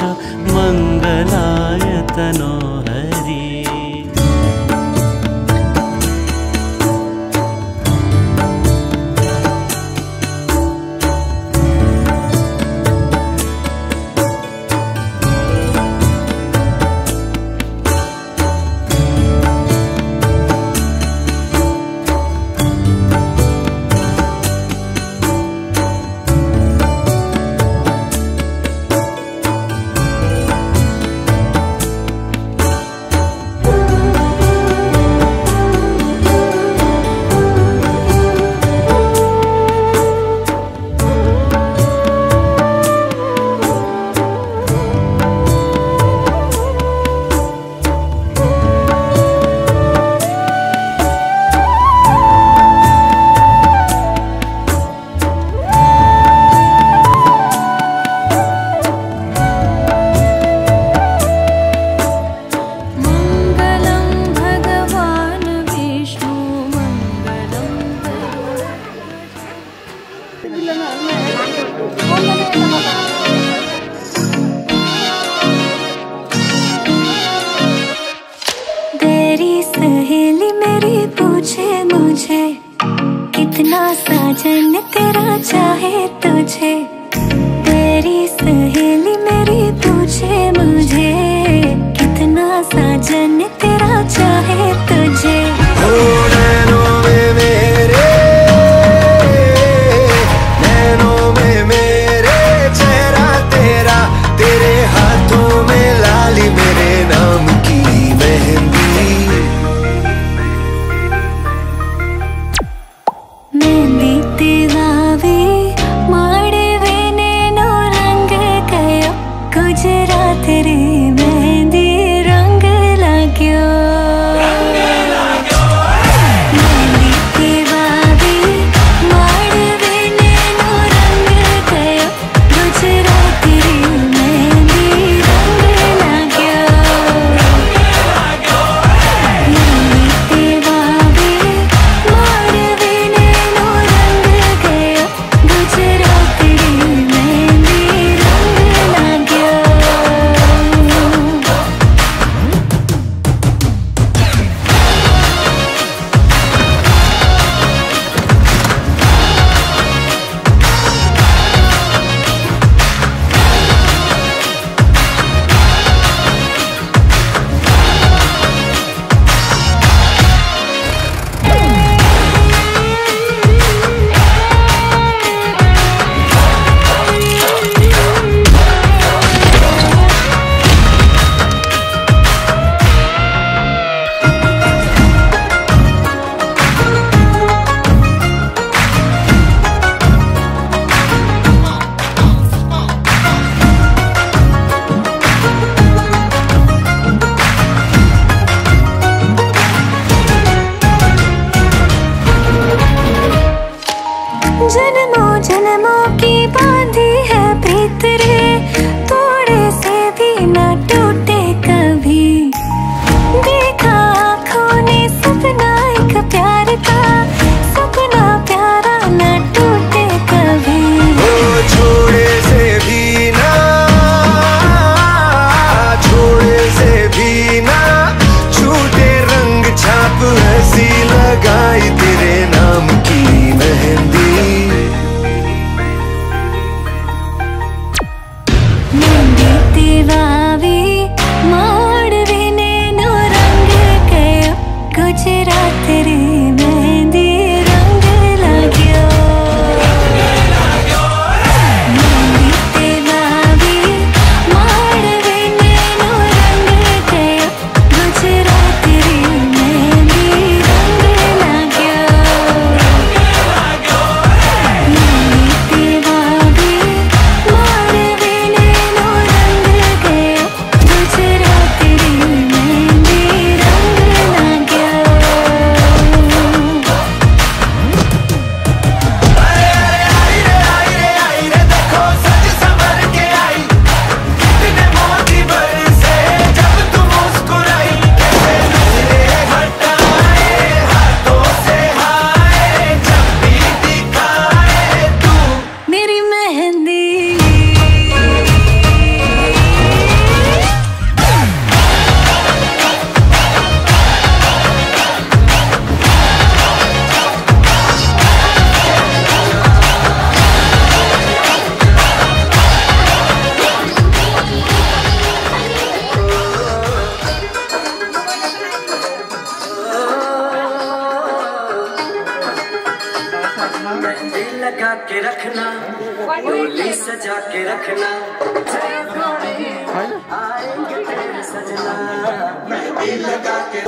मंगलाय तनो हरि। तेरी सहेली मेरी पूछे मुझे, कितना साजन तेरा चाहे तुझे। तेरी सहेली मेरी पूछे मुझे, कितना साजन तेरा चाहे तुझे। नैनों में मेरे, नैनों में मेरे चेहरा तेरा, तेरे हाथों में लाली मेरे नाम की मेहंदी। मेहंदी तेरावे माड़वे नैनो रंग गयो, गुजरात रे मेहंदी रंग लाग्यो। मेहंदी तेरावे माड़वे नैनो रंग गयो, गुजरात रे मेहंदी रंग लाग्यो। मेहंदी तेरावे माड़वे नैनो रंग गयो, गुजरात रे मेहंदी रंग लाग्यो। सजा के रखना आएंगे तेरे सजना मेहंदी लगा के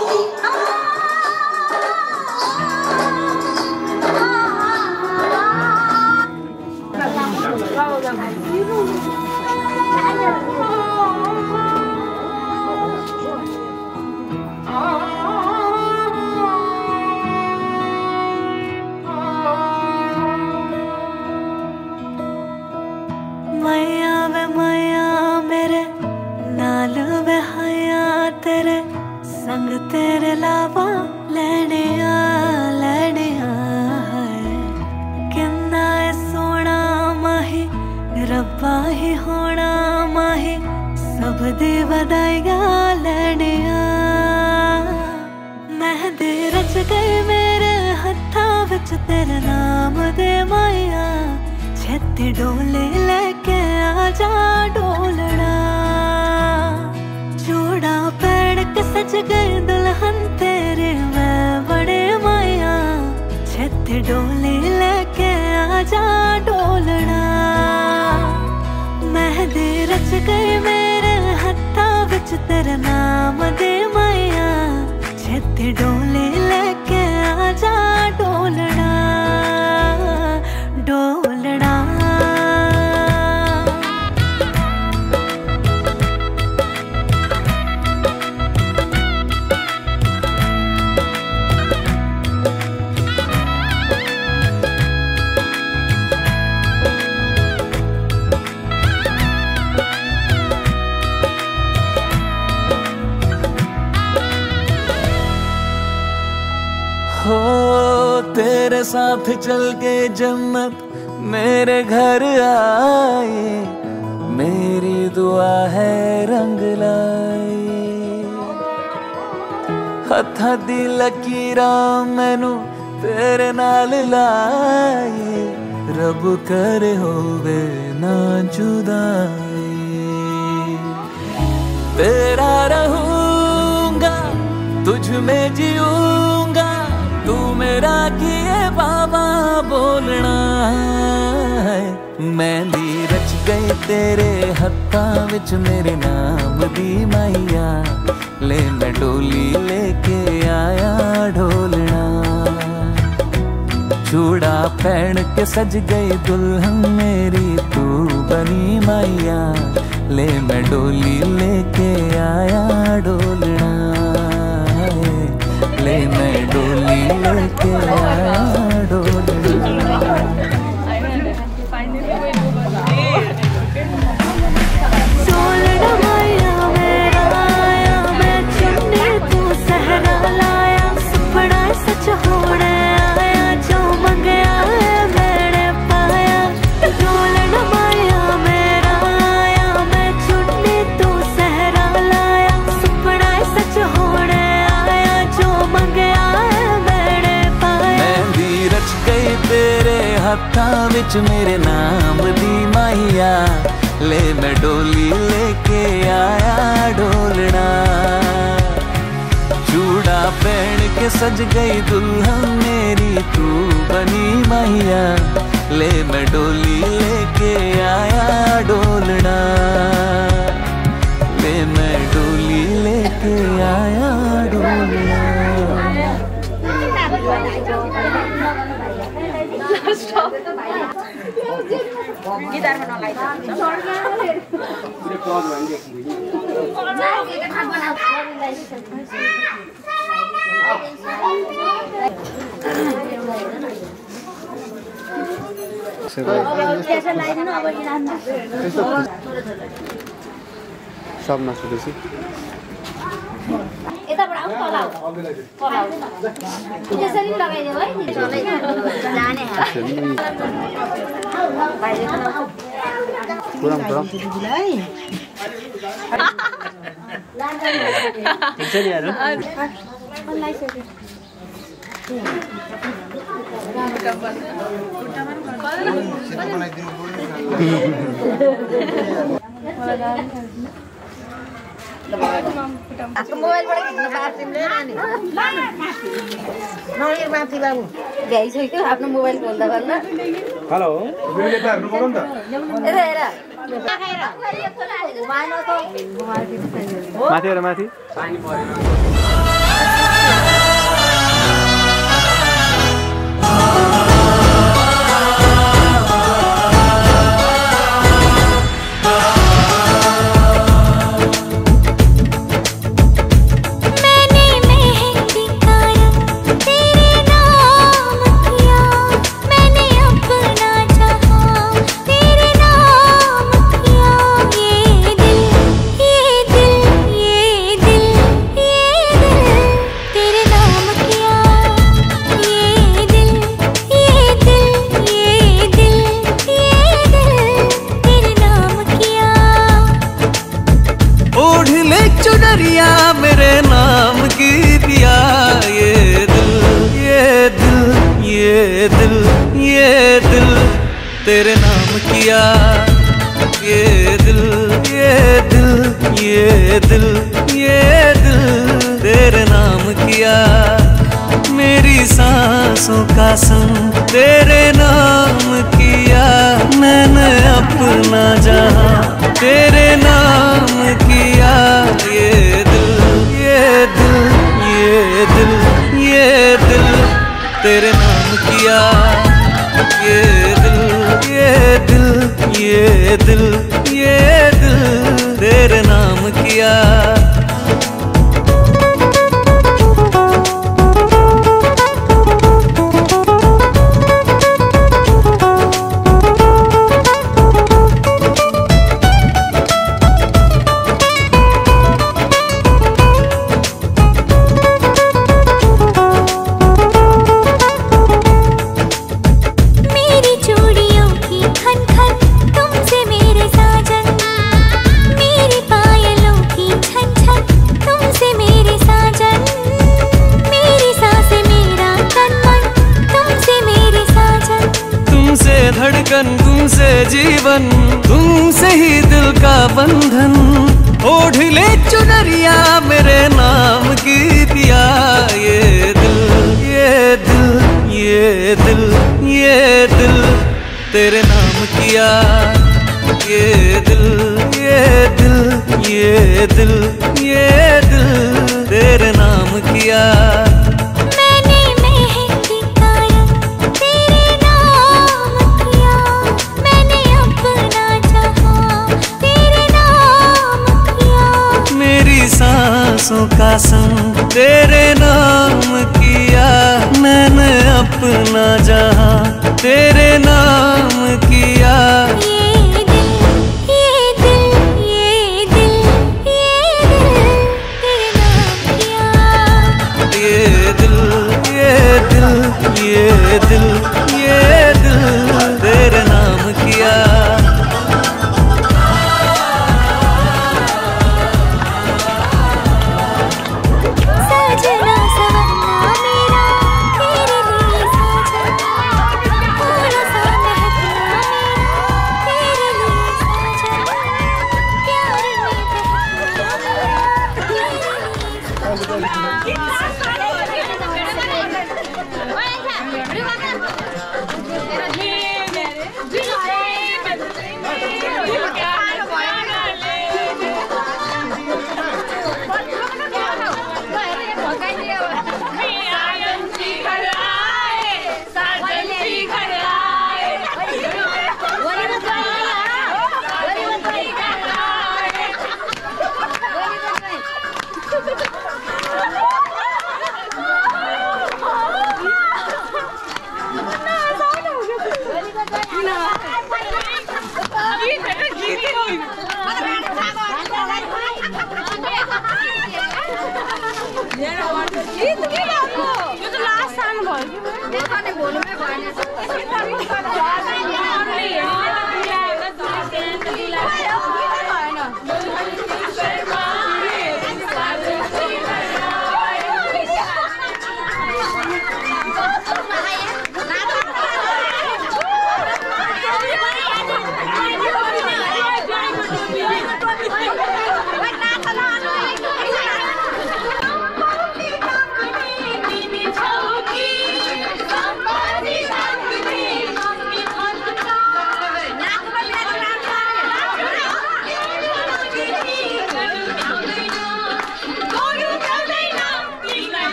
मैया वे मैया मेरे नाल वे हया तेरे संग तेरे लावा लेने आ किन्ना सोना माही रब्बा ही होना माही सब दी बधाइया लेने आ मेहंदी रच गई मेरे हत्था विच तेरे नाम दे माया छेती डोले लेके आजा डोलना चूड़ा पहन के सज गए दुल्हन तेरे मैं बड़े माया छेती डोले लेके आजा डोलना मेहंदी रच गई मेरे हत्था विच तेरा नाम दे माया छेती डोले लेके आजा डोलना डोलना हो तेरे साथ चल के जन्नत मेरे घर आए मेरी दुआ है रंग लाई हत्था दी लकीरा मैनू तेरे नाल लाए रब करे होवे ना जुदाई तेरा रहूंगा तुझ में जीऊंगा तू मेरा किए बाबा बोलना है मेहंदी रच गई तेरे हत्था विच मेरे नाम दी माइया ले मैं डोली लेके आया ढोलना चूड़ा पहन के सज गई दुल्हन मेरी तू बनी माइया ले मैं डोली लेके आया डोलना ले मैं डोली लेके आया डोलना डोलना माया मेरा आया मैं चुन्नी तू सहरा लाया सपना सच होने आया जो मंगया है मैंने पाया डोलना माया मेरा आया मैं चुन्नी तू सहरा लाया सपना सच होने आया जो मंगया है मैंने पाया मेहंदी रच गई तेरे हत्था विच मेरे नाम दी माहिया ले मैं डोली लेके आया डोलना चूड़ा पहन के सज गई दुल्हन मेरी तू बनी माहिया ले मैं डोली लेके आया डोलना ले मैं डोली लेके आया डोलना गिटार में नलाई सब नसुँदैछु यताबाट आउँ तल त्यसरी लगाइदेऊ है जाने Aku mobile pada kita bahas ini ni. Nongir mati babu. Dari itu आपने मोबाइल बोलता करना. हेलो वीडियो पे आपने बोला था Era era. माथि हेर माथि मेरे नाम की दिया ये दिल तेरे नाम किया ये दिल तेरे नाम किया मेरी सांसों का संग तेरे नाम किया मैंने अपना जहां तेरे नाम किया ये दिल तेरे नाम किया ये दिल तेरे नाम किया धड़कन तुमसे जीवन तुमसे ही दिल का बंधन ओढ़ ले चुनरिया मेरे नाम की दिया ये दिल तेरे नाम किया ये दिल तेरे नाम किया सांसों का संग तेरे नाम किया मैंने अपना जहां तेरे नाम किया तेरे नाम किया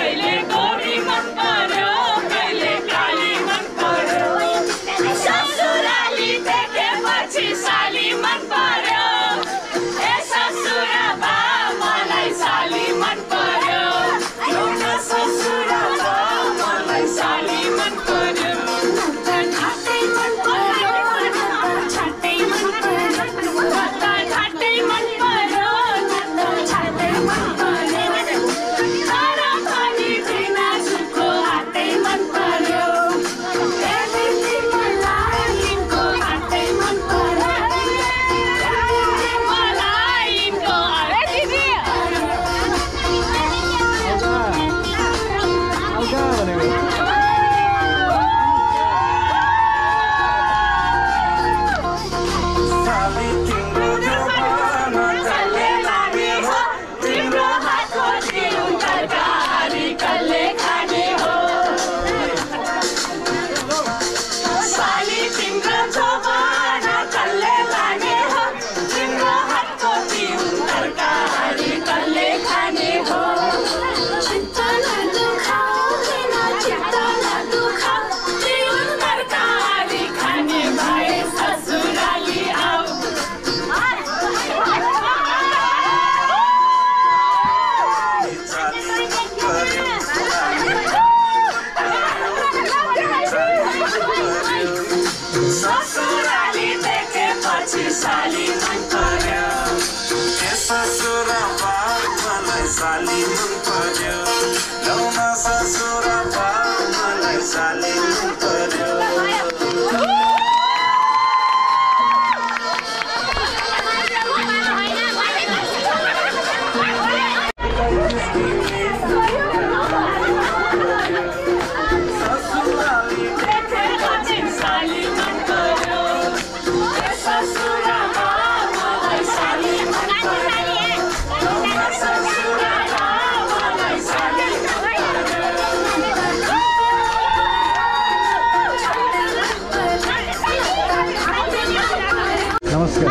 कहिले गोरी मन पर्यो कहिले काली मन पर्यो ससुराली देखेपछि साली मन पर्यो ए ससुरा बा मलाई साली मन पर्यो एउटा ससुरा बा मलाई साली मन पर्यो छाटै मन पर्यो छाटै मन पर्यो छाटै मन पर्यो छाटै मन पर्यो तर पनि बिना सुखको हातै मन पर्यो मलाई यिनको हातै मन पर्यो मलाई यिनको तिम्रो हातको जिउन तरकारी कसले खाने हो साली तिम्रो जमाना कसले लाने हो तिम्रो हातको जिउन तरकारी कसले खाने हो चित्त नदुखाउदिन चित्त नदुखाउ जिउन तरकारी खाने भए ससुराली आऊ ससुराली देखेपछि साली मन पर्यो ए ससुरा बा मलाई साली मन पर्यो लौन ससुरा बा मलाई साली मन पर्यो देखेपछि साली मन पर्यो ए ससुरा बा मलाई साली मन पर्यो लौन ससुरा बा मलाई साली मन नमस्कार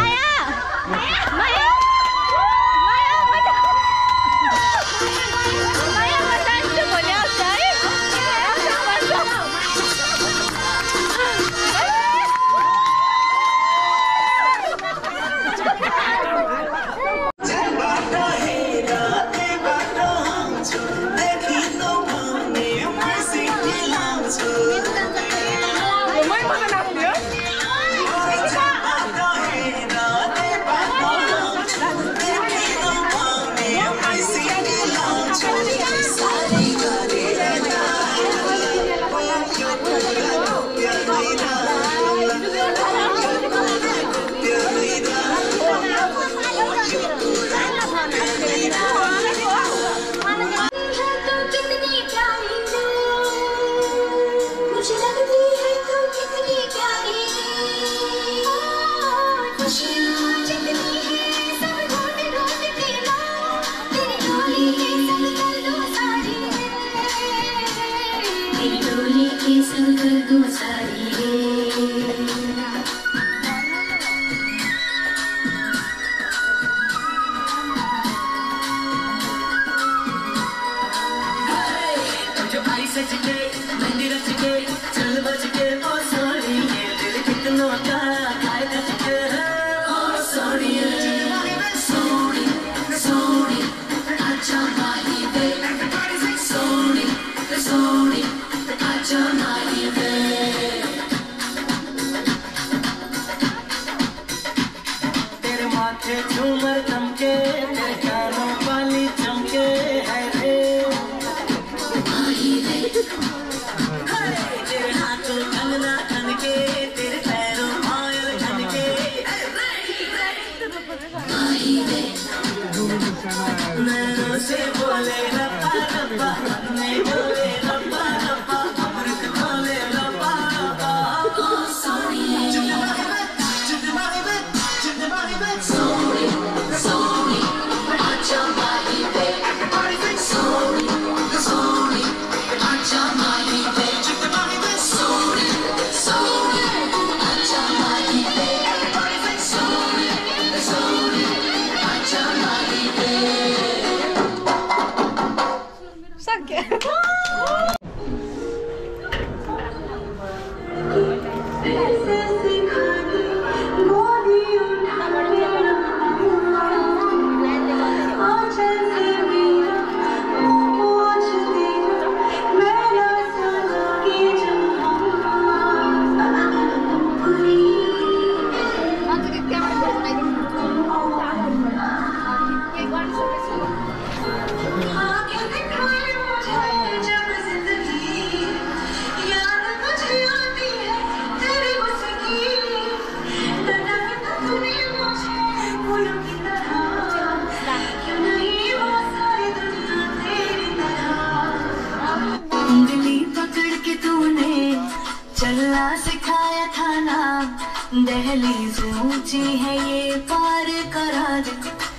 झूमर चमके तेरे कानों वाली चमके है रे तेरे हाथों कंगना खनके तेरे पैरों पायल खनके नैनों से बोले रब्बा रब्बा हमने बोले रब्बा रब्बा अमृत चलना सिखाया था ना, दहलीज ऊंची है ये पार करा दे।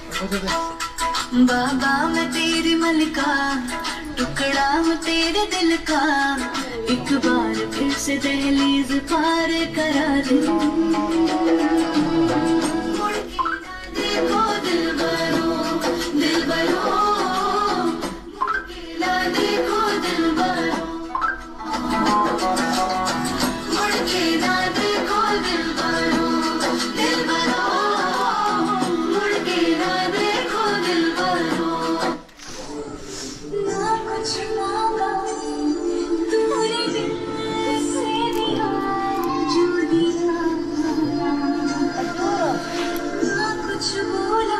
बाबा मैं तेरी मलिका, टुकड़ा मैं तेरे दिल का, एक बार फिर से दहलीज पार करा दे। मुड़ के ना देखो दिलबरो, दिलबरो, मुड़ के ना देखो दिलबरो, मुड़ के ना देखो दिलबरो, दिलबरो, मुड़ के ना देखो दिलबरो। ना कुछ मांगा तूने दिल से दिया, जो दिया ना कुछ बोला,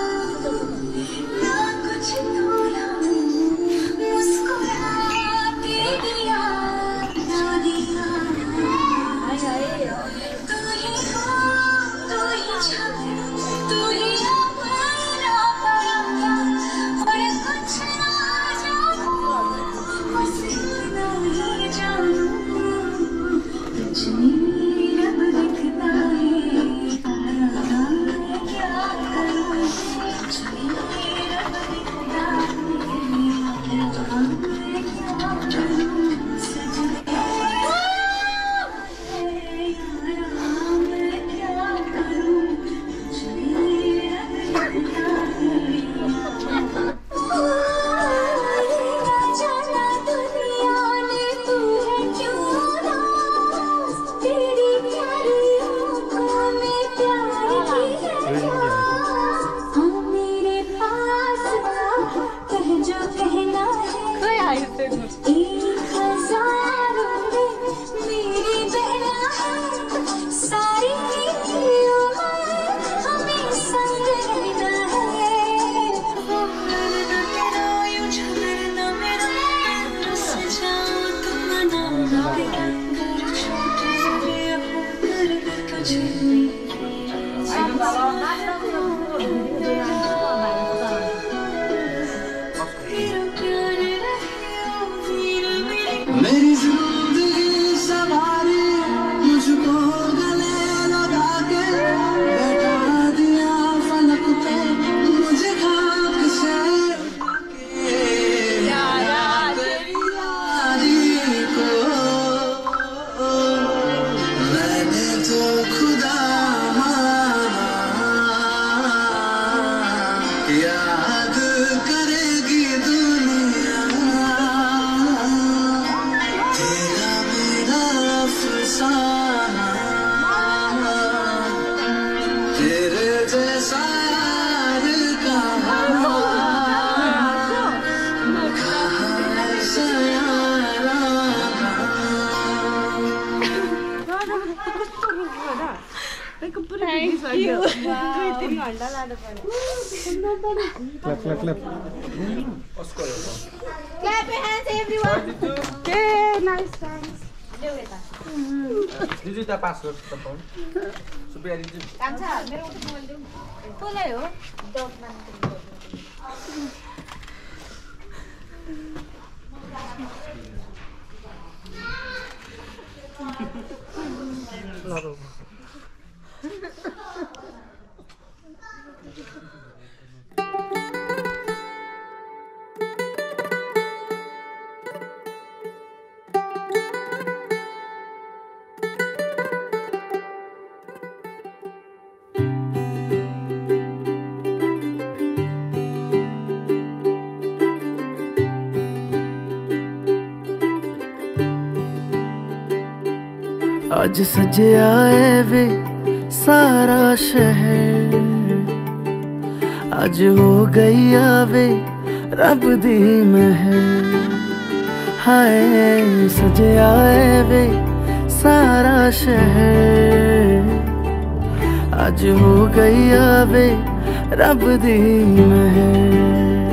ना कुछ तोला, मुस्कुरा के दिया, जो दिया। तू ही हो, तू ही छाया, तू ही अपना पराया, और कुछ ना जानू, बस इतना ही जानू, तुझ में रब दिखता है, मैं क्या करूं, तुझ में रब दिखता है, मैं क्या करूं, सजने मैं क्या करूं, तुझ में रब दिखता है। ना जाना दुनिया ने तू है क्यों ना, तेरी प्यारी आँखों में प्यार की है हाँ, मेरे पास कह जो कहना है, एक हज़ारों में मेरी बहना है, सारी उम्र हमें संग रहना है। दर्द तेरा यूं झगड़ना मेरा, रुस जाऊं तो मनाना, अगर छोटे से होकर तुझे मेरी जिंदगी सवारी मुझको गले लगा के, बैठा दिया फलक पे मुझे खाक से उठा के, यारा तेरी यारी को मैंने तो खुदा माना, याद करेगी दुनिया तेरा मेरा अफसाना, तेरे जैसा यार कहाँ, कहाँ ऐसा याराना। Clap, clap. Clap your hands, everyone. Okay, nice, thanks. Did you tap password? Super, did you? कसलाई हो? आज सजया है वे सारा शहर, आज हो गई आवे रब दी महर। हाय सजया है वे सारा शहर, आज हो गई आवे रब दी महर।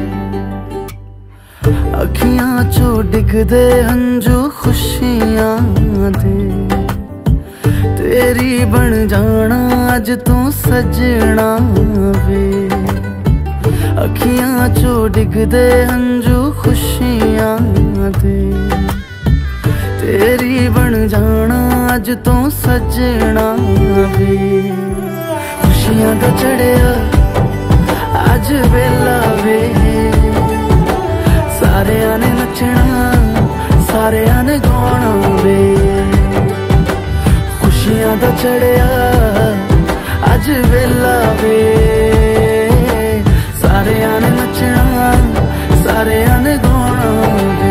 अखियां चो डिगदे हंजू खुशियां दे, तेरी बन जाना अज तू सजना वे। अखियां चो डिगदे हंजू खुशियां दे, तेरी बन जाना अज तू सजना वे। खुशियां दा चढ़िया अज वेला वे, सारेयां ने नचना सारेयां ने गाना वे। खुशियां दा चढ़िया अज वेला वे, सारेयां ने नचना सारेयां ने गाना वे।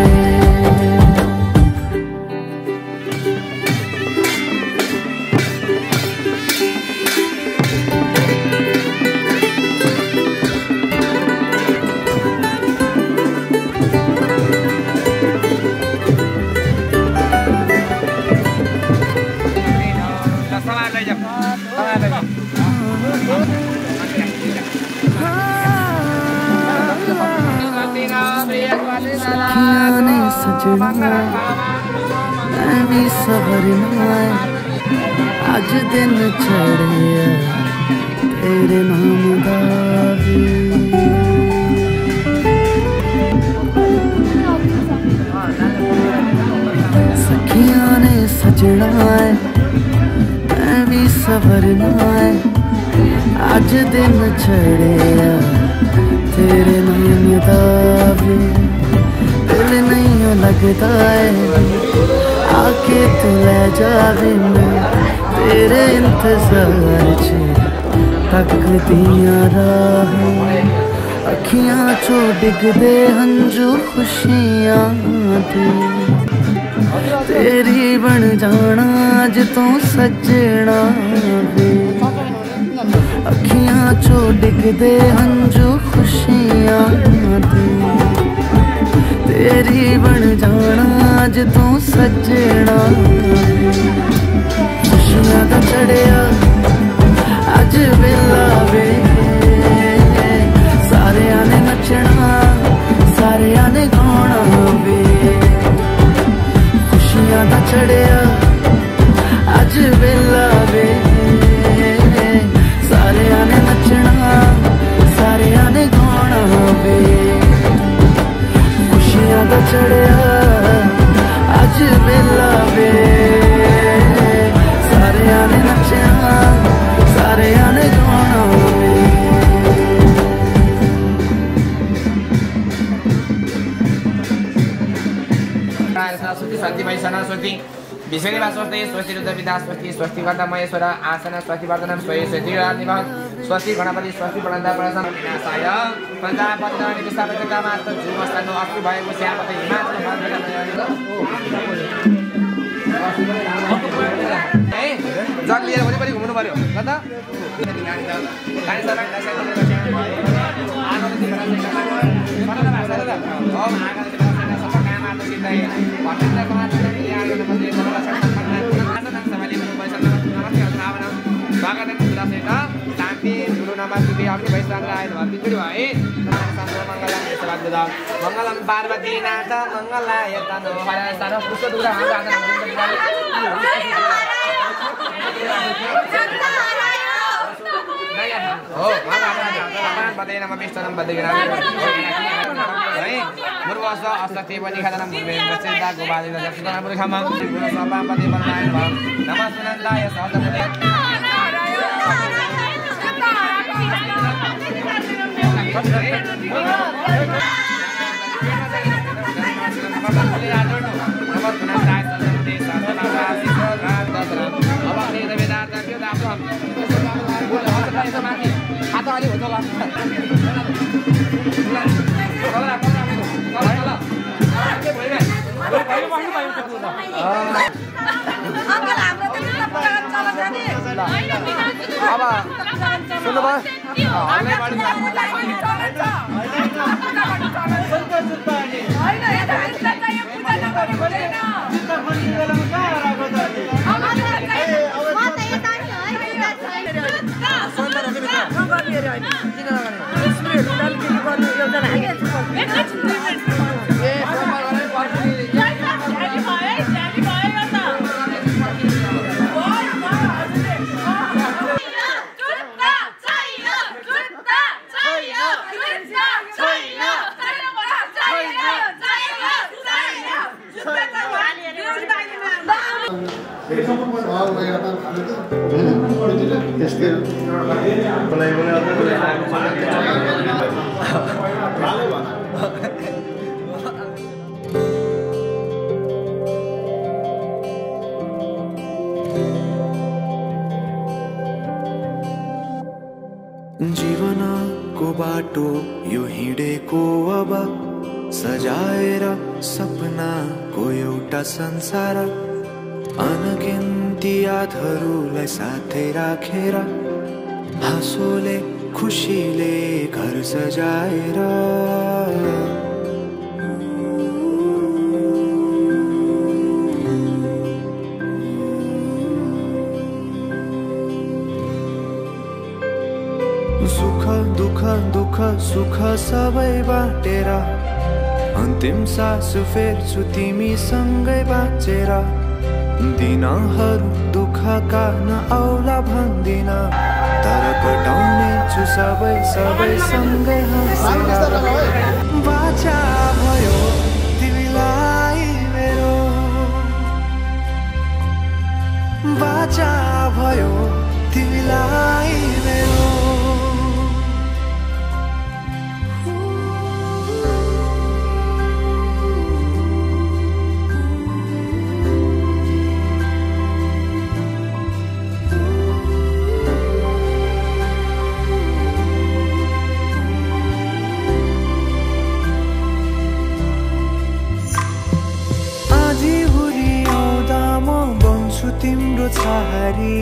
सखियां ने सजना मैं भी सवरना, अज दिन चढ़िया तेरे नाम दा वे। सखियां ने सजना मैं भी सवरना, अज दिन चढ़िया तेरे नाम दा वे। दिल नहीं लगता है आके तू ले जावे, मैं तेरे इंतजार च तकदियां राह। अखियां चो डिगदे हंजू खुशियां दे, तेरी बन जाना अज तू सजना वे। अखियां चो डिगदे हंजू खुशियां दे, तेरी बन जाना अज तू सजना। खुशियां दा चढ़िया अज वेला वे, सारेयां ने नचना सारेयां ने गाना वे। खुशियां दा चढ़िया अज वेला वे, सारेयां ने नचना सारेयां ने गाना वे। खुशियां दा चढ़िया अज वेला वे, सारेयां ने नचना सारेयां ने गाना वे। शांति भाई सना स्वस्ति विषय स्वस्ति स्वस्ति रुद्र विद्या स्वस्ति स्वस्ति गणा महेश्वर आसन स्वस्ति वर्धनम स्वये स्वस्ति राधिवा स्वस्ति गणपति स्वस्ति प्रणदा प्रसन्न विनाशाय पंचापदानि विस्थापितकामार्थ जुमस्तनो अस्तु भयं श्यामते हिमाचल जग लिएर वरिपरि घुम्नु पर्यो कता मंगलम पार्वती नाथ मंगलाय तनो हर सर्व पुष्प दुर्गा हो पदे नमः विष्णुं पदगिनां मुर्वस्व अस्ति वनिखदनं मुर्वेन्द्रसिद्धा गोपालिन दक्षिणा मुर्खमं गुणस्वपां पदे परमाय नमः सुनन्दाय सहस्रपदे Uncle, अब सुन्नुभयो जीवनको बाटो यो हिँडेको अब सजाएर सपनाको एउटा संसार अनगिन्ती यादहरूलाई साथै राखेर हाँसोले खुसीले घर सजाएर सुख दुख दुख सुख सबै बाटेर अन्तिम सास फेर्छु तिमीसँगै बाँचेर दिनहरू दुःखका नआउला भन्दिन तर कटाउने छु सबै सँगै हाँसेर बाचा भयो तिमीलाई मेरो बाचा भयो तिमीलाई मेरो तिम्रो छहारी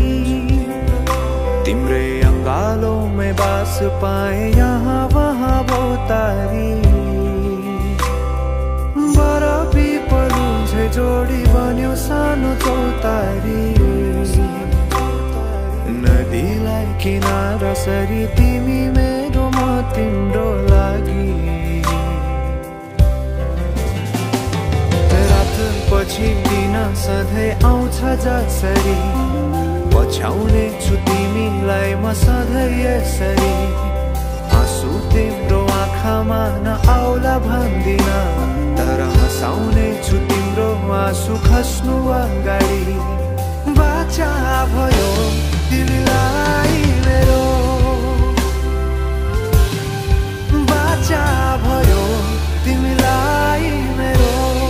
तिम्रै अङ्गालोमै बास पाए यहाँ वहाँ बहुतारी बर पिपलु झै जोडी बन्यो सानो चौतारी नदीलाई किनारा सरी तिमी मेरो म तिम्रो लागि पछि दिन सधैँ आउँछ जसरी पछ्याउने छु तिमीलाई म सधैँ यसरी आँसु तिम्रो आँखामा नआउला भन्दिन तर हँसाउने छु तिम्रो आँसु खस्नु अगाडि बाचा भयो तिमीलाई मेरो बाचा भयो तिमीलाई मेरो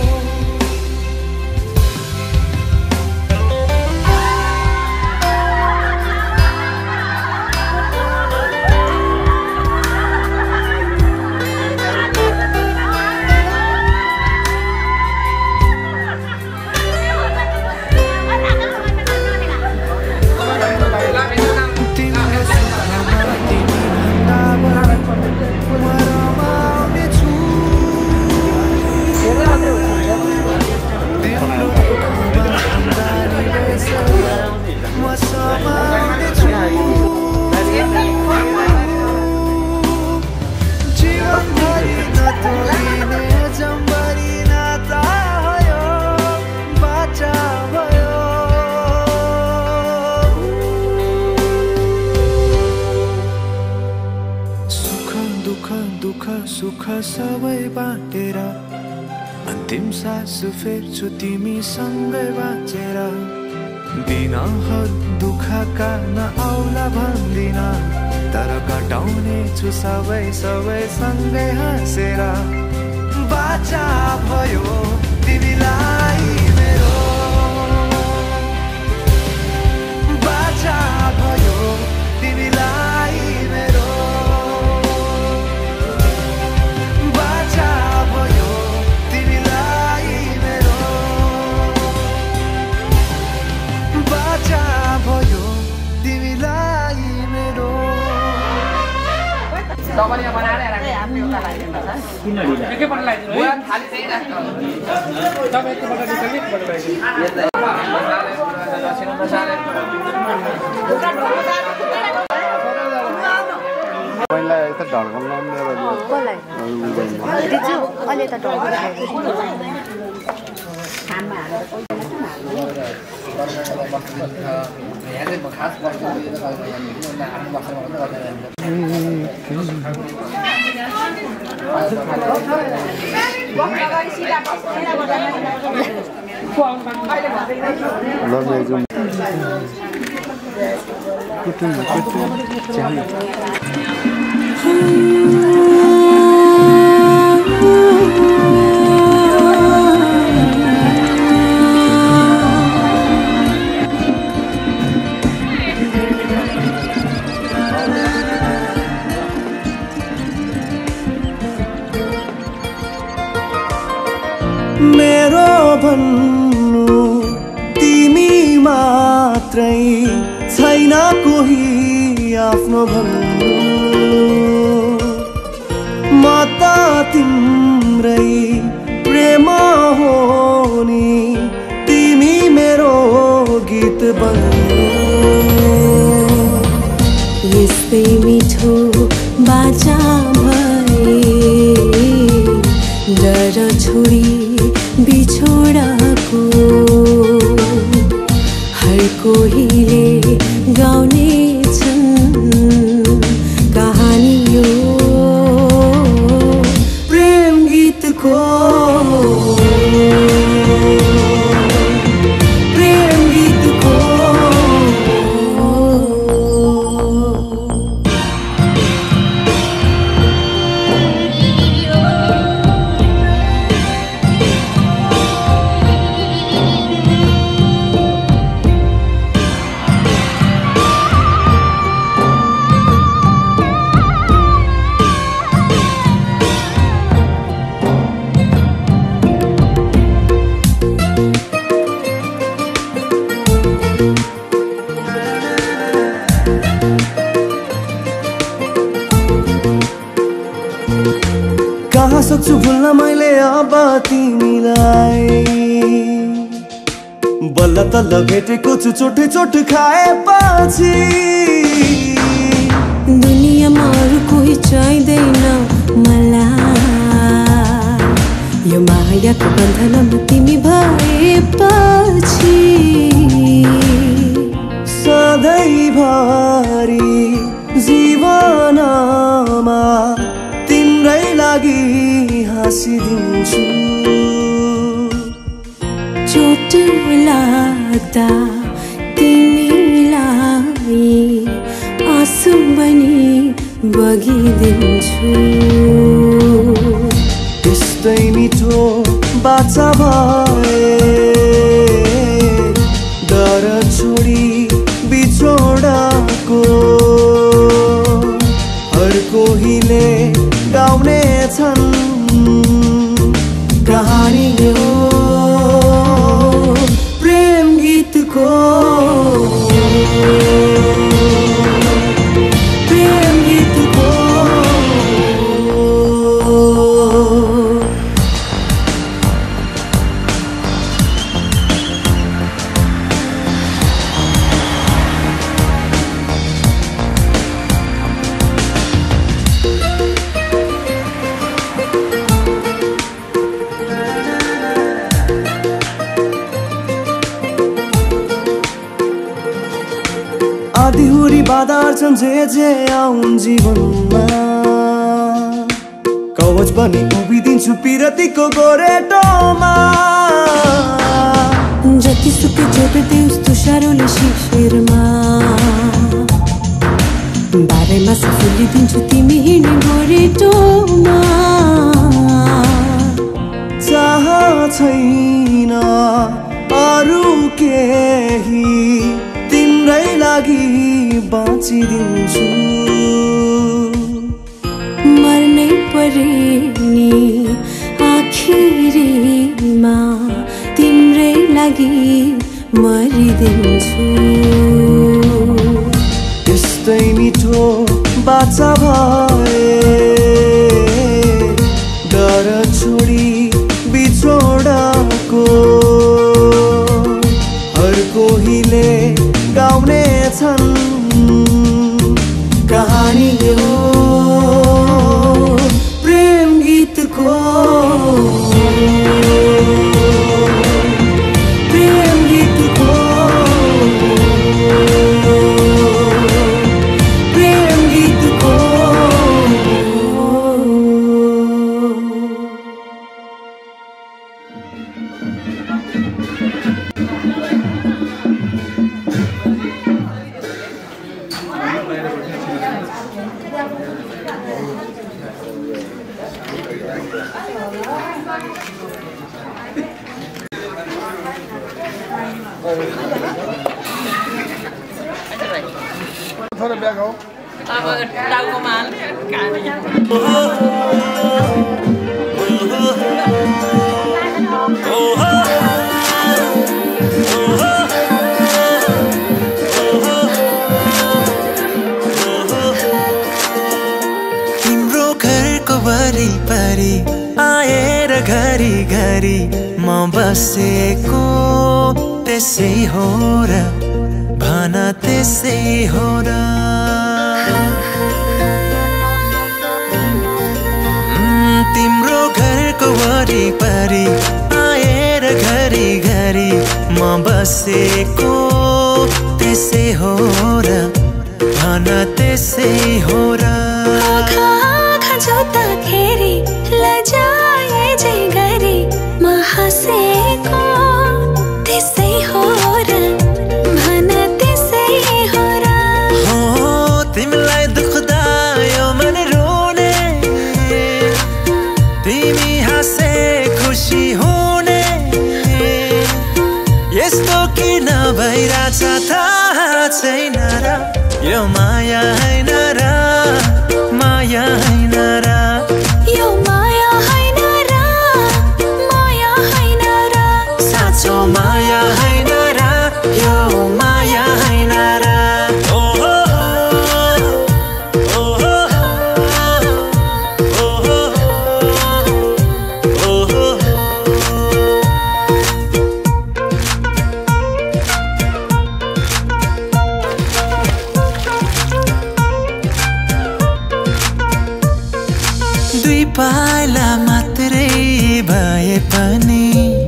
सुख सबै बाटेर अन्तिम सास फेर्छु तिमीसँगै बाँचेर दिनहरू दुःखका नआउला भन्दिन तर कटाउने छु सबै सँगै हाँसेर बाचा भयो तिमीलाई मेरो बाचा भयो तिमीलाई मेरो बाचा भयो तिमीलाई मेरो बाचा भयो डबल यहाँ बनाएर राख्नु एउटा लाइदिनु पर्छ किन ढिला एकैपल्ट लाइदिनु है खाली चाहिँ राख्नु तपाईँ एकैपल्ट निकाल्नु एकपल्ट लाइदिनु पहिला यता ढल्कन लाउने कसलाई दिजु अहिले त ढल्कन खानमा मेरो भन्नु तिमी मात्रै छैन कोही आफ्नो भन्नु म त तिम्रै प्रेम हो नि तिमी मेरो गीत बन्नु यस्तै मिठो बाचा भए डर छोडी बिछोडाको हर कोहीले गाउने छन् कहानी यो प्रेम गीतको प्रेम गीतको कहाँ सक्छु भुल्न मैले अब तिमीलाई बल्ल तल्ल भेटेको छु चोटे चोट खाएपछि दुनियाँमा अरू कोही चाहिँदैन मलाई यो मायाको बन्धनमा तिमी भएपछि सधैँभरि जीवनमा तिम्रै लागि हाँसिदिन्छु चोट लाग्दा तिमीलाई आँसु बनी बगिदिन्छु त्यस्तै मिठो बाचा भए डर छोडी बिछोडाको हर कोहीले गाउने छन् कहानी यो प्रेम गीतको प्रेम गीतको आँधीहुरी बाधार छन् जे आउन् जीवनमा कवच बनी उभिदिन्छु पिरतीको गोरेटोमा जतिसुकै चोट दियोस् तुषारोले शिशिरमा बारेमा फुलिदिन्छु तिमी हिँड्ने गोरेटोमा चाह छैन अरू केही तिम्रै लागि बाँचिदिन्छु मर्नै परे नि आखिरीमा तिम्रै लागि मरिदिन्छु त्यस्तै मिठो बाचा भए डर छोडी बिछोडको हर कोहीले गाउने छन् कहानी हो प्रेम गीतको थोड़ा बैग आओ टाउको माल तिम्रो घरको वरिपरि आएर घरी घरी म बसेको त्यसै हो र भन त्यसै हो र तिम्रो घरको वरिपरि आएर घरी घरी म बसेको त्यसै हो र भन त्यसै हो र आँखा जोत्दाखेरि लजाए जै गरी म हाँसेको त्यसै हो र भन त्यसै हो र हो तिमीलाई दुख्दा यो मन रोने तिमी हाँसे खुसी हुने यस्तो किन भइरहेछ थाहा छैन र यो माया हैन र माया हैन र यो माया हैन र माया हैन र साँचो माया हैन र यो माया हैन र दुई पाइला मात्रै भए पनि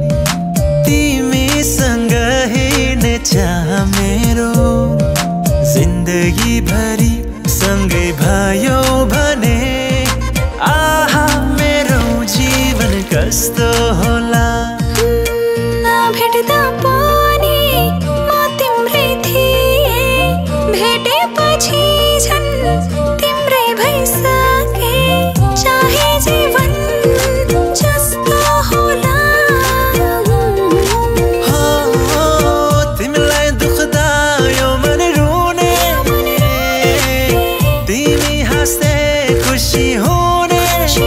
तिमीसँग हिँड्ने चाह मेरो जिन्दगी भरि सँगै भयो भने आहा मेरो जीवन कस्तो होला भेट्दा पनि म तिम्रै थिएँ भेटेपछि झन् तिम्रै भइसके चाहे जीवन जस्तो होला हो तिमीलाई दुख्दा यो मन रोने तिमी हाँस्दै खुसी हुने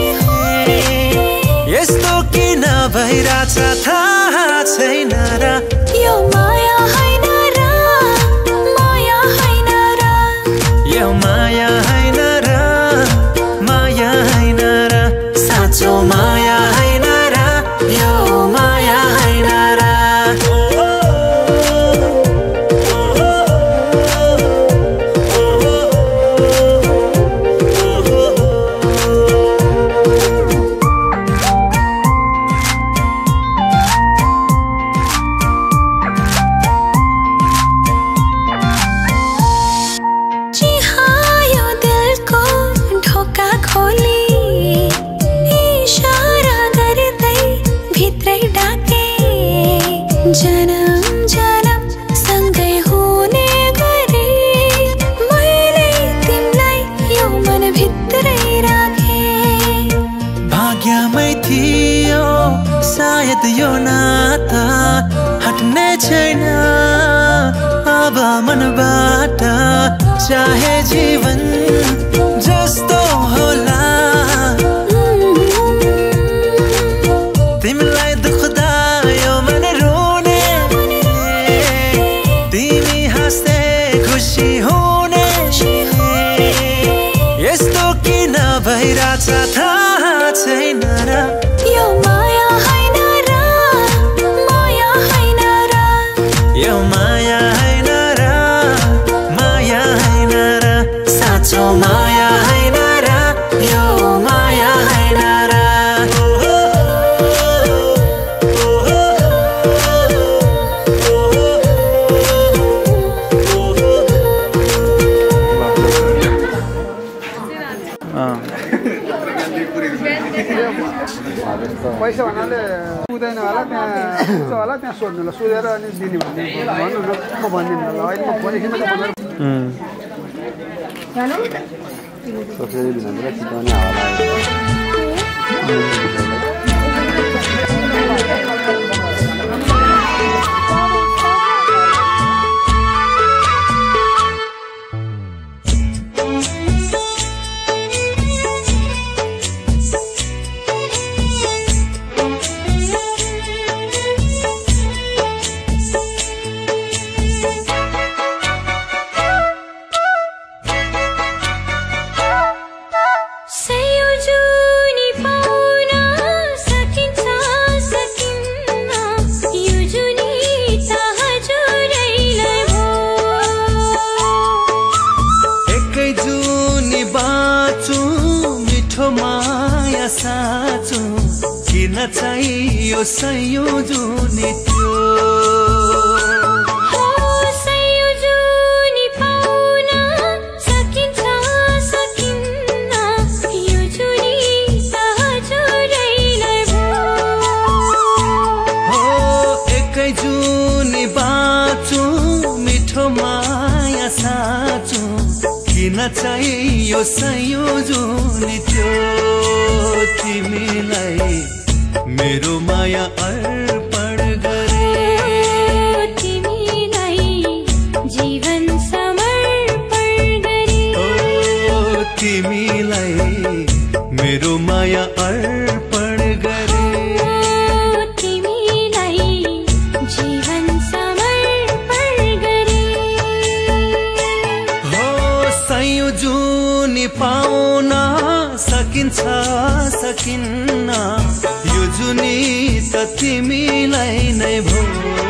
यस्तो किन भइरहेछ थाहा छैन र यो माया हैन र माया हैन र यो माया हैन र माया हैन र साँचो माया हैन र यो माया हैन र चिहायो दिलको ढोका खोली इशारा गर्दै भित्रै डाके जन्म जन्म सँगै हुने गरी मैले तिमीलाई यो मन भित्रै राखे भाग्यमै थियो सायद यो नाता हट्ने छैन अब मनबाट चाहे जीवन जस्तो होला तिमीलाई दुख्दा यो मन रोने तिमी हाँस्दै खुसी हुने पुग्दैन होला त्यहाँ पुग्छ होला त्यहाँ सोध्नु ल सोधेर अनि दिने भन्नु न म भन्दिनँ ल अहिले म फोन एकछिनमा बोलेर सोचेर दिनुहुन्छ चिताउने हावा चाहियो संयोजनी थियो संयोजनी पाउन सकिन्छ सकिन्न यो जुनी सहजैलाई हो एकै जुनी बाँचु मिठो माया साँचु किन चाहियो संयोजनी थियो तिमीलाई मेरो माया अर्पण गरे तिमीलाई जीवन समर्पण गरे तिमीलाई मेरो माया अर्पण गरे तिमीलाई जीवन समर्पण गरे हो संयोजनी पाउन सकिन्छ सकिन्न यो जुनी त तिमीलाई नै भो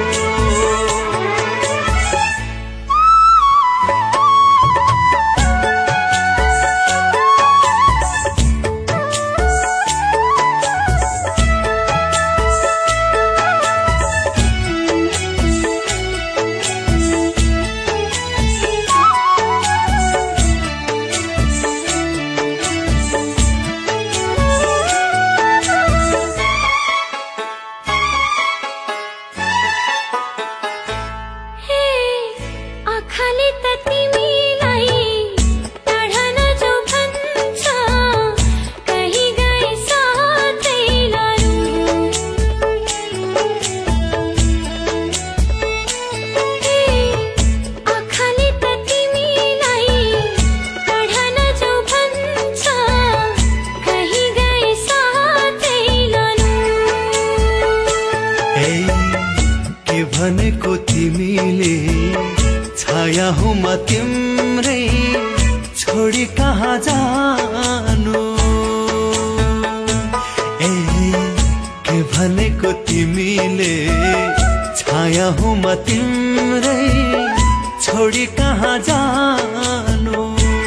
भनेको तिमीले छाया हुँ म तिम्रै छोडी कहाँ जानु ए के भनेको तिमीले छाया हुँ म तिम्रै छोडी कहाँ जानु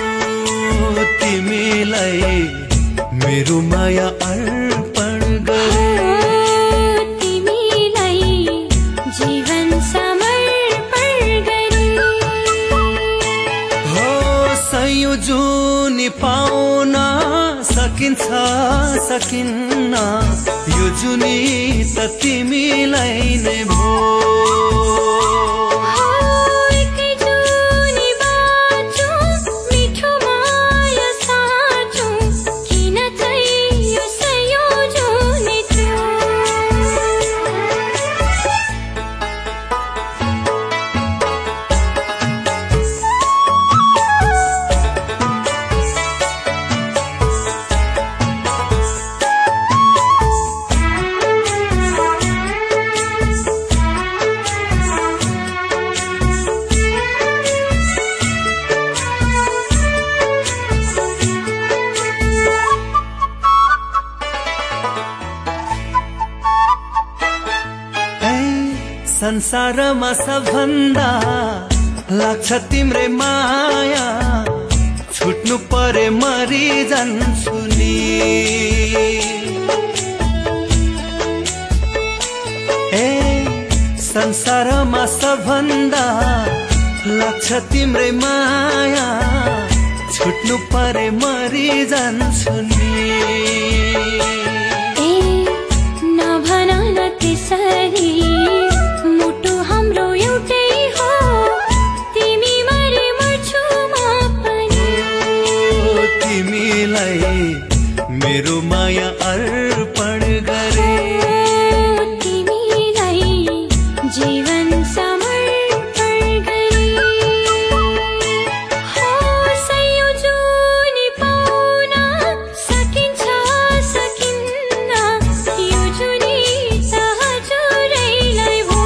तिमीलाई मेरो माया अर्पण गरे जीवन समर्पण गरे हो संयोजनी पाउन सकिन्छ सकिन्न यो जुनी त तिमीलाई नै भो संसारमा सबभन्दा लाग्छ तिम्रै माया छुट्नु परे मरि जान्छु नि ए संसारमा सबभन्दा लाग्छ तिम्रै माया छुट्नु परे मरि जान्छु नि ए नभन यसरी मुटु हाम्रो एउटै हो तिमी मरे मर्छु म पनि तिमीलाई मेरो माया अर्पण गरे तिमीलाई जीवन समर्पण गरे हो संयोजनी पाउन सकिन्छ सकिन्न यो जुनी त हजुरैलाई भो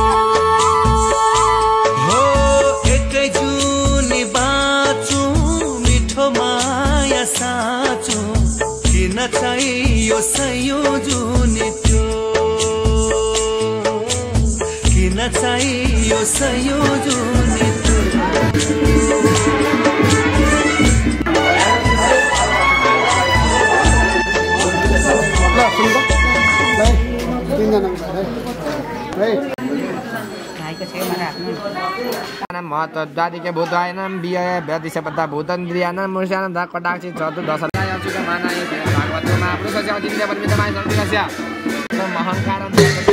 हो एकै जुनी बाँचु मिठो माया साँचु किन चाहियो संयोजनी त्यो किन चाहियो संयोजनी त्यो महत्त्वादिके भूतायनं वियय व्यतिशपद्धा भूतन्द्रियाणां मूर्छानं कटाक्षि चतुर्दशदाय अच्युतमानाय भागवतो महापुरुषस्य अचिन्त्य परिमितमाय संस्कृतस्य महङ्कारं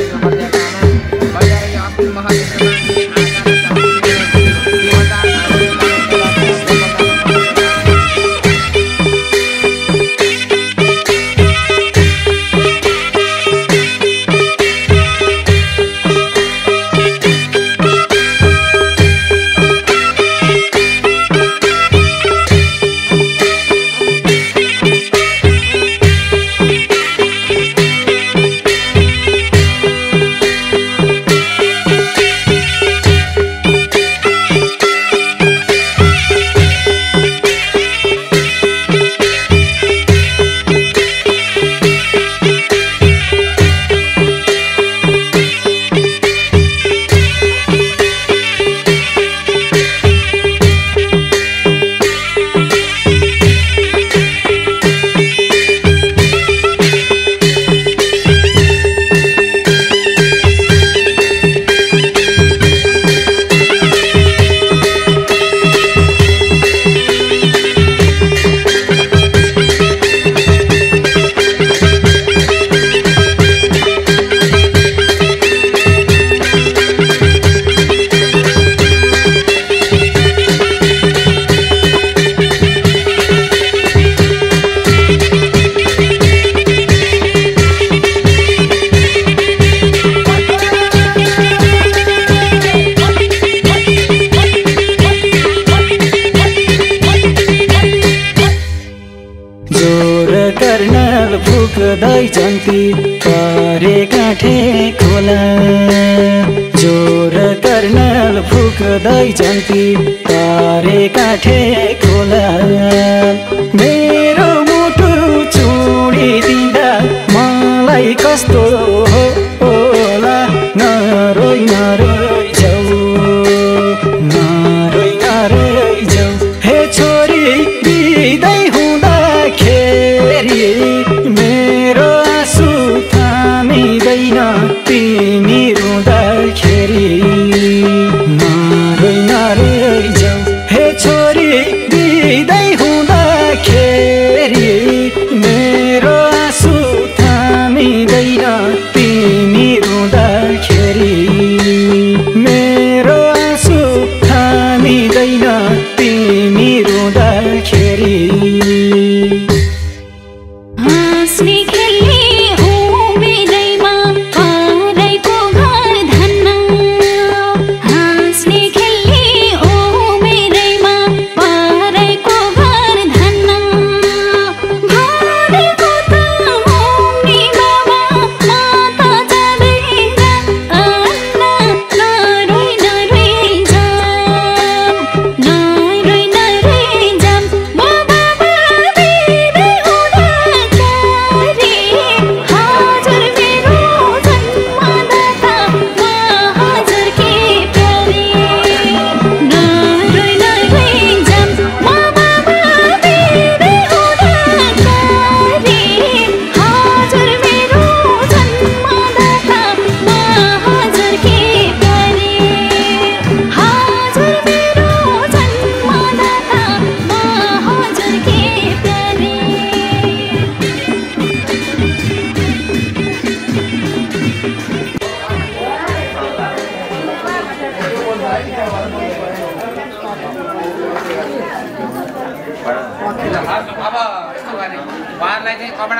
फुक्दै जन्ती परे काठे खोला जोर कर्नल फुक्दै जन्ती परे काठे खोला मेरो मुटु चुडिदिँदा मलाई कस्तो होला नरोइ नरोइ जाऊ नरोइ नरोइ जाऊ हे छोरी बिदै हुँदाखेरि मेरो आँसु थामिँदैन तिमी रुँदाखेरि नरोइ नरोइ जाऊ हे छोरी बिदै हुँदाखेरि मेरो आँसु थामिँदैन तिमी अब यस्तो गर्ने उहाँहरूलाई चाहिँ कपडा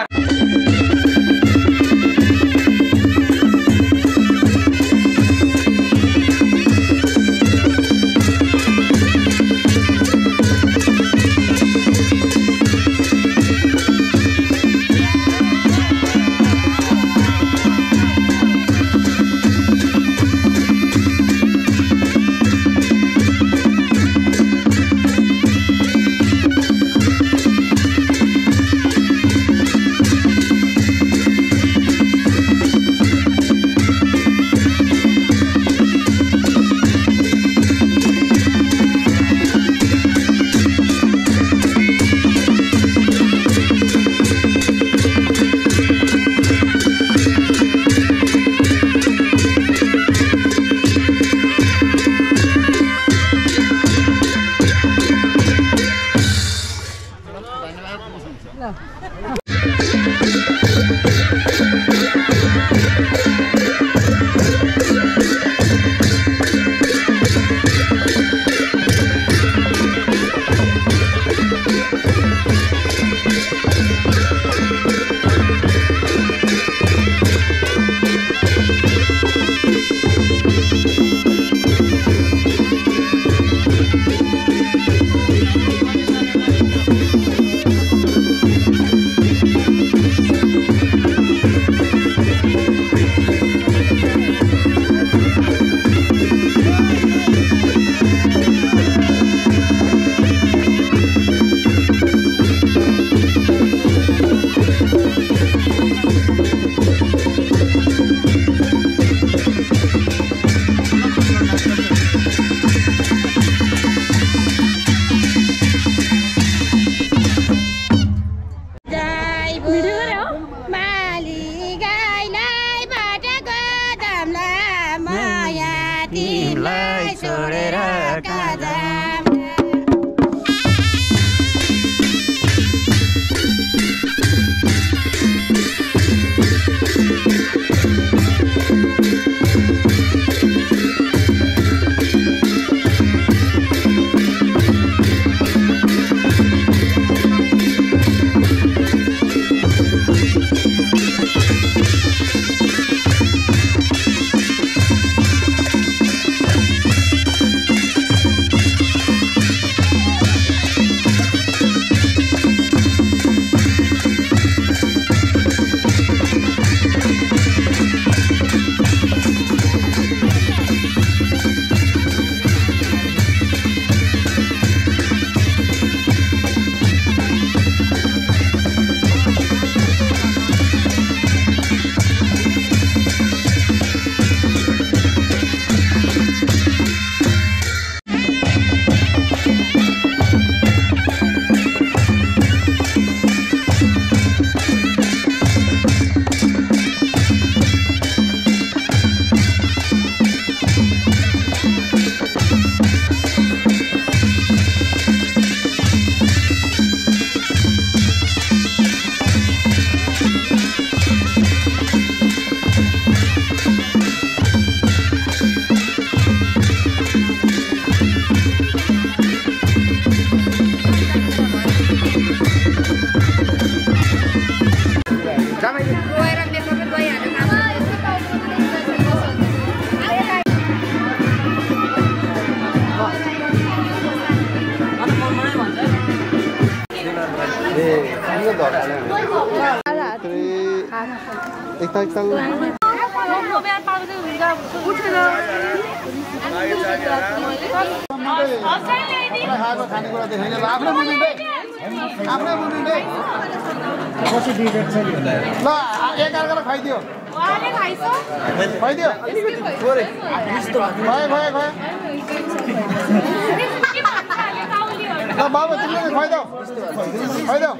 बाबा तिमीले खुवाइदेऊ खुवाइदेऊ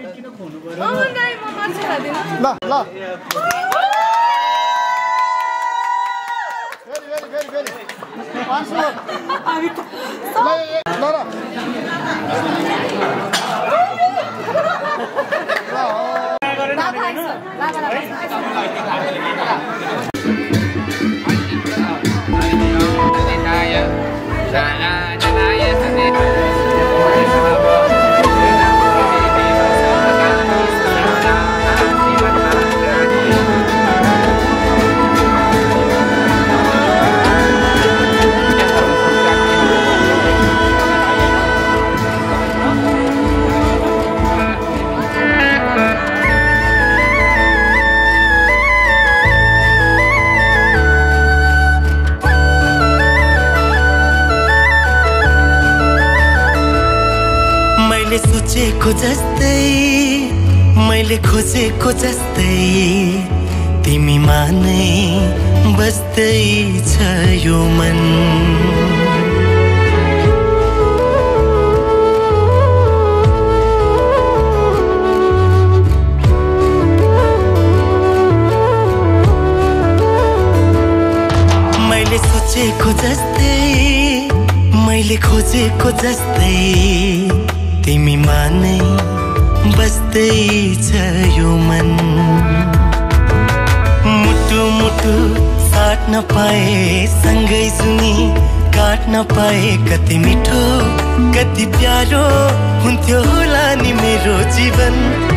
ल ल फेरि पाँच ल सोचेको जस्तै मैले खोजेको जस्तै तिमीमा नै बस्दै छ यो मन मैले सोचेको जस्तै मैले खोजेको जस्तै तिमीमा नै बस्दै छ यो मन मुटु मुटु साट्न पाए सँगै सुनी काट्न पाए कति मिठो कति प्यारो हुन्थ्यो होला नि मेरो जीवन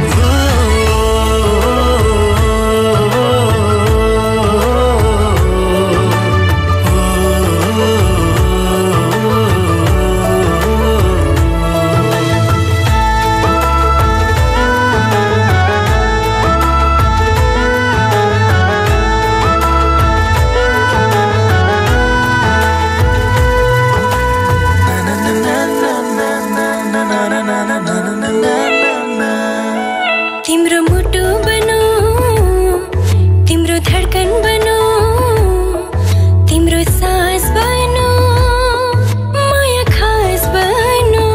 तिम्रो मुटु बनो तिम्रो धडकन बनो तिम्रो सास बनो माया खास बनो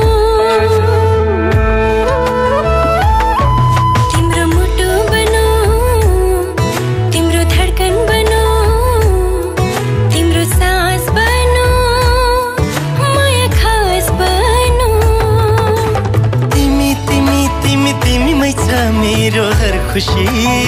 तिम्रो मुटु बनो तिम्रो धडकन बनो तिम्रो सास बनो माया खास बनो तिमी तिमी तिमी तिमीमै छ मेरो हर खुसी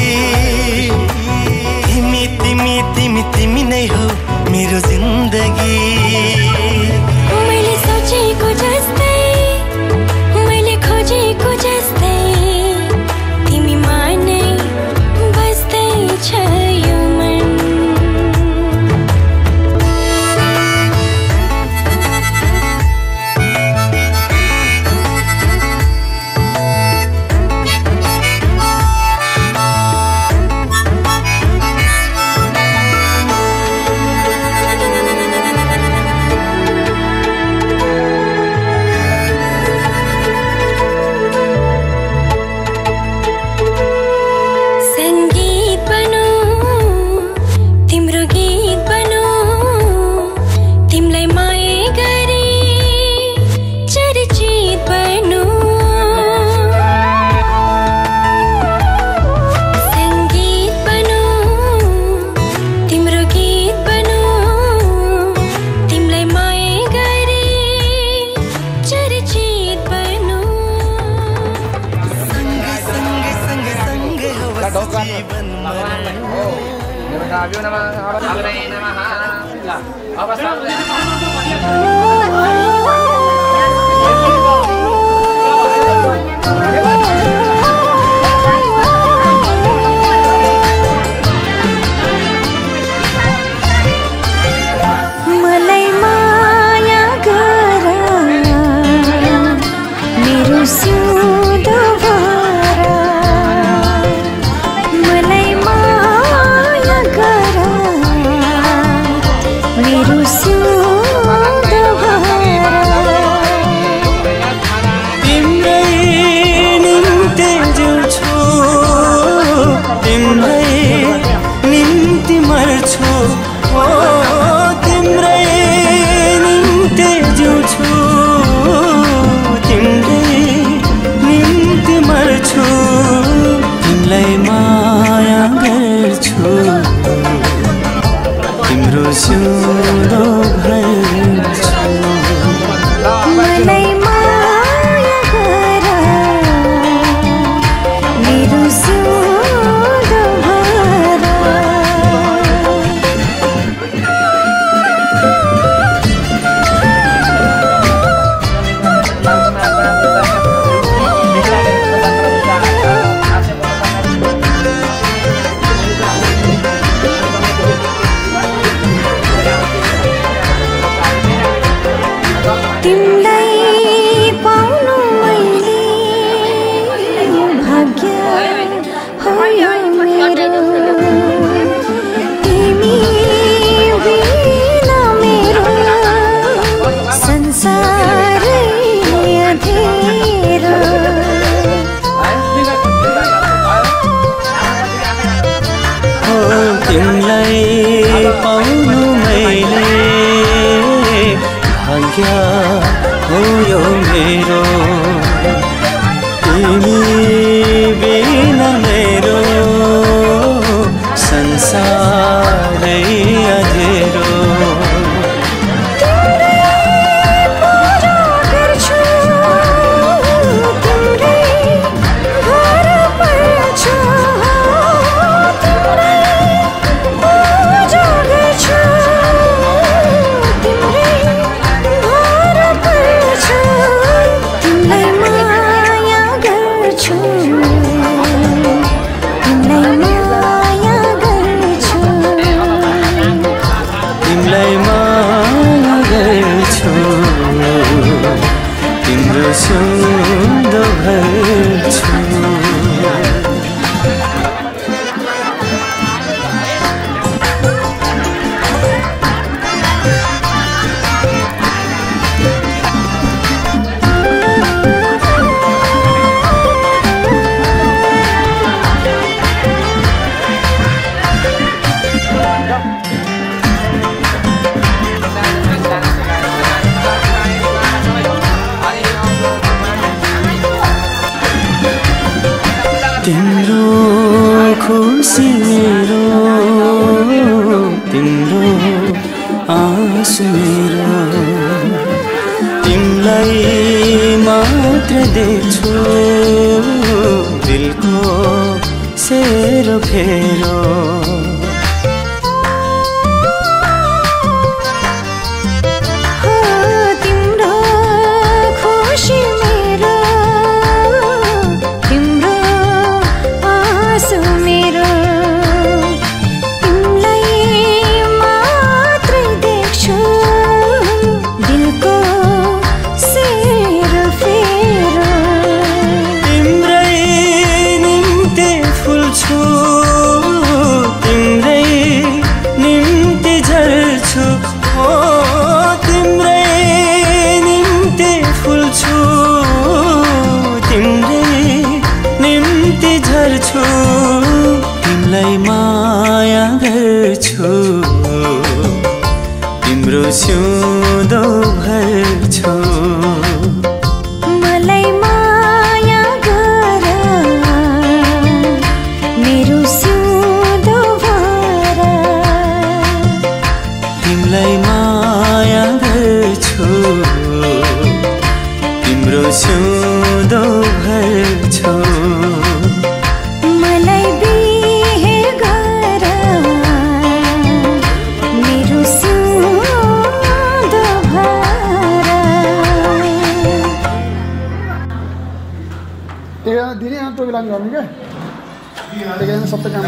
तिमी तिमी तिमी तिमी नै हो मेरो जिन्दगी मैले सोचेको जस्तै मैले खोजेको जस्तै तिमीमा नै बस्दै छ यो मन संगीत बनो तिम्रो गीत बनो तिमीलाई माया गरी चर्चित बनो संगीत बनो तिम्रो गीत बनो तिमीलाई माया गरी चर्चित बनो सँगै सँगै सँगै सँगै होस् जीवन देवताभ्यो नमः अवतारे नमः मलाई माया गर मेरो सिउँदो भर मलाई माया गर मेरो सिउँदो भर तिम्रै निम्ति जिउँछु तिम्रै निम्ति मर्छु ओ तिम्रै निम्ति जिउँछु तिम्रै निम्ति मर्छु तिमीलाई माया गर्छु तिम्रो सिउँदो भर्छु मलाई माया गर मेरो सिउँदो भर आँसु मेरो तिमलाई मात्र देख्छु दिलको सेरो फेरो तिमलाई माया गर्छु तिम्रो सिउँदो भर्छु मलाई माया गर मेरो सिउँदो भर तिमलाई माया गर्छु तिम्रो सिउँदो भर्छु दिने यहाँ टोपी लानु गर्नु क्या त्यही सबै काम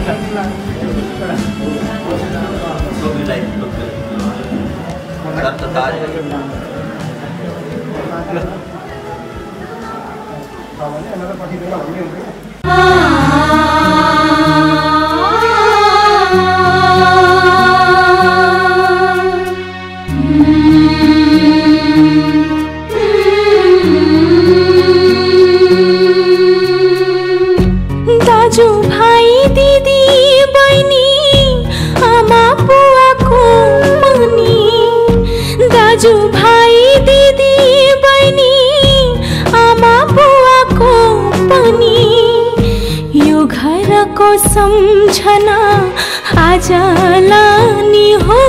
दाजु भाइ दिदी बहिनी आमा बुवाको पनि दाजु भाइ दिदी बहिनी आमा बुवाको पनि यो घरको सम्झना आज लानी हो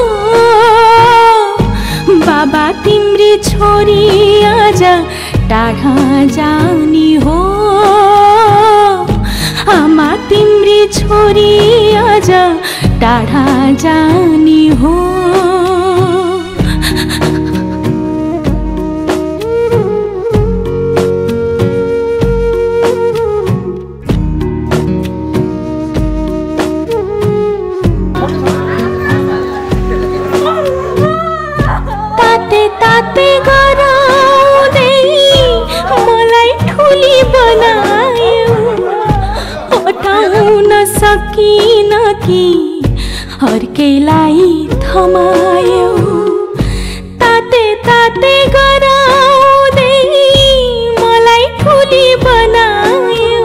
बाबा तिम्री छोरी आज टाढा जानी हो आमा तिम्री छोरी आज टाढा जानी हो ताते ताते गराउँदै मलाई ठुली बनायो हटाउन सकिन कि अर्कैलाई थमायो ताते ताते गराउँदै मलाई ठुली बनायो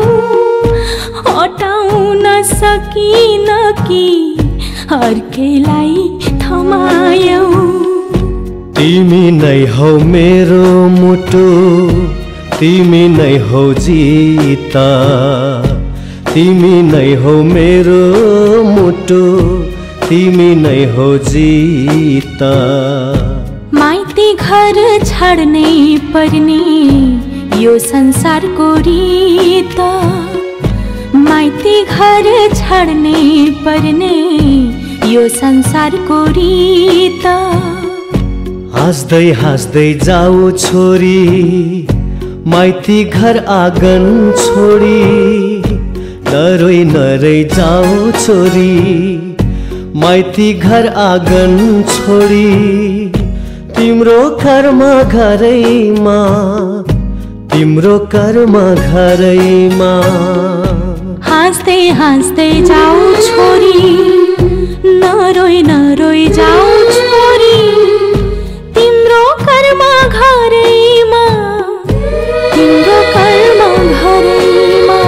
हटाउन सकिन कि अर्कैलाई थमायो तिमी नै हौ मेरो मुटु तिमी नै हौ जीता तिमी नै हौ मेरो मुटु तिमी नै हौ जीता माइती घर छाड्नै पर्ने यो संसारको रीत माइती घर छाड्नै पर्ने यो संसारको रीत हाँस्दै हाँस्दै जाऊ छोरी माइती घर आँगन छोडी नरोई नरोई जाऊ छोरी माइती घर आँगन छोडी तिम्रो कर्म घरैमा तिम्रो कर्म घरैमा हाँस्दै हाँस्दै जाऊ छोरी नरोई नरोई जाऊ छोरी तिम्रो कर्म घरैमा तिम्रो कर्म घरैमा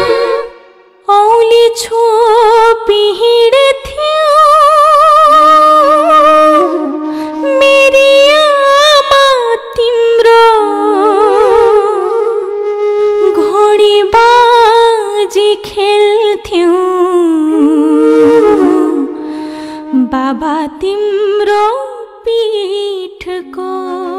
औली छोपी हिँड्थ्यो मेरी आमा तिम्रो घोडी बाजी खेल्थ्यो बाबा तिम्रो पीठको